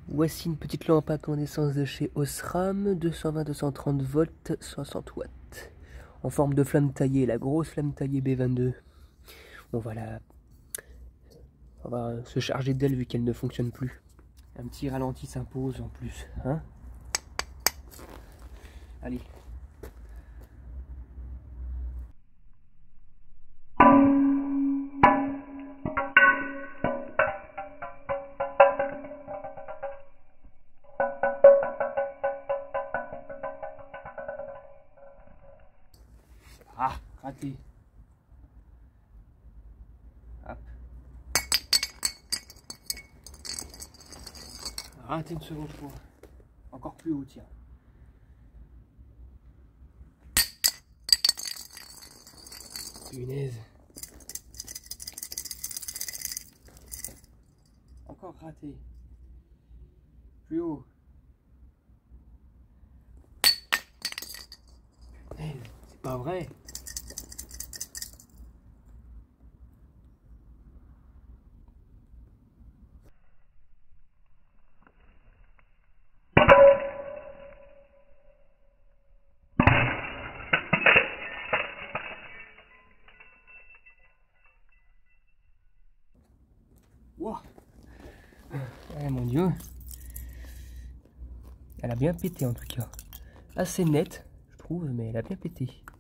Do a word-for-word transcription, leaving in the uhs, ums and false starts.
Voici une petite lampe à incandescence de chez Osram, deux cent vingt à deux cent trente volts, soixante watts. En forme de flamme taillée, la grosse flamme taillée B vingt-deux. On va la... On va se charger d'elle vu qu'elle ne fonctionne plus. Un petit ralenti s'impose en plus, hein? Allez. Ah, raté. Hop. Raté une seconde fois. Encore plus haut, tiens. Punaise. Encore raté. Plus haut. Punaise, c'est pas vrai. Wow. Eh mon Dieu. Elle a bien pété en tout cas. Assez nette, je trouve, mais elle a bien pété.